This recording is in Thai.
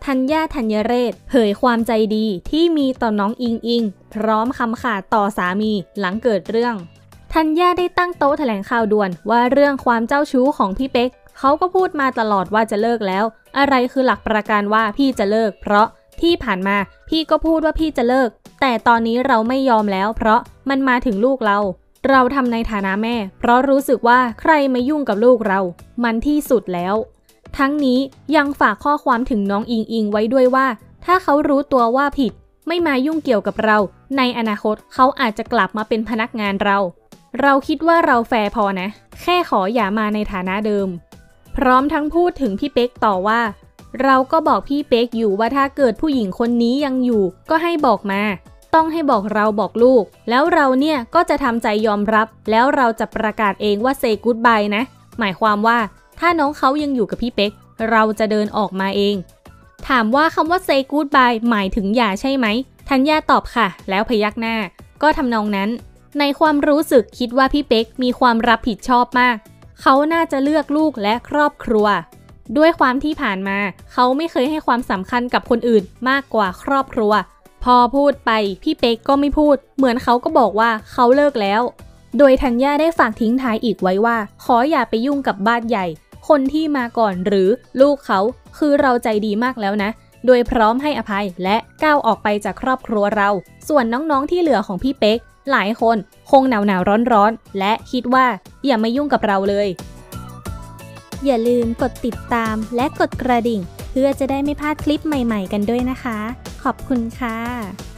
ธัญญา ธัญเรศเผยความใจดีที่มีต่อน้องอิงอิงพร้อมคำขาดต่อสามีหลังเกิดเรื่องธัญญาได้ตั้งโต๊ะแถลงข่าวด่วนว่าเรื่องความเจ้าชู้ของพี่เป๊กเขาก็พูดมาตลอดว่าจะเลิกแล้วอะไรคือหลักประกันว่าพี่จะเลิกเพราะที่ผ่านมาพี่ก็พูดว่าพี่จะเลิกแต่ตอนนี้เราไม่ยอมแล้วเพราะมันมาถึงลูกเราทำในฐานะแม่เพราะรู้สึกว่าใครมายุ่งกับลูกเรามันที่สุดแล้วทั้งนี้ยังฝากข้อความถึงน้องอิงอิงไว้ด้วยว่าถ้าเขารู้ตัวว่าผิดไม่มายุ่งเกี่ยวกับเราในอนาคตเขาอาจจะกลับมาเป็นพนักงานเราคิดว่าเราแฟร์พอนะแค่ขออย่ามาในฐานะเดิมพร้อมทั้งพูดถึงพี่เป๊กต่อว่าเราก็บอกพี่เป๊กอยู่ว่าถ้าเกิดผู้หญิงคนนี้ยังอยู่ก็ให้บอกมาต้องให้บอกเราบอกลูกแล้วเราเนี่ยก็จะทำใจยอมรับแล้วเราจะประกาศเองว่า say goodbye นะหมายความว่าถ้าน้องเขายังอยู่กับพี่เป๊กเราจะเดินออกมาเองถามว่าคำว่า say goodbye หมายถึงอย่าใช่ไหมธัญญาตอบค่ะแล้วพยักหน้าก็ทำนองนั้นในความรู้สึกคิดว่าพี่เป๊กมีความรับผิดชอบมากเขาน่าจะเลือกลูกและครอบครัวด้วยความที่ผ่านมาเขาไม่เคยให้ความสำคัญกับคนอื่นมากกว่าครอบครัวพอพูดไปพี่เป๊กก็ไม่พูดเหมือนเขาก็บอกว่าเขาเลิกแล้วโดยธัญญาได้ฝากทิ้งท้ายอีกไว้ว่าขออย่าไปยุ่งกับบ้านใหญ่คนที่มาก่อนหรือลูกเขาคือเราใจดีมากแล้วนะโดยพร้อมให้อภัยและก้าวออกไปจากครอบครัวเราส่วนน้องๆที่เหลือของพี่เป๊กหลายคนคงหนาวร้อนและคิดว่าอย่ามายุ่งกับเราเลยอย่าลืมกดติดตามและกดกระดิ่งเพื่อจะได้ไม่พลาดคลิปใหม่ๆกันด้วยนะคะขอบคุณค่ะ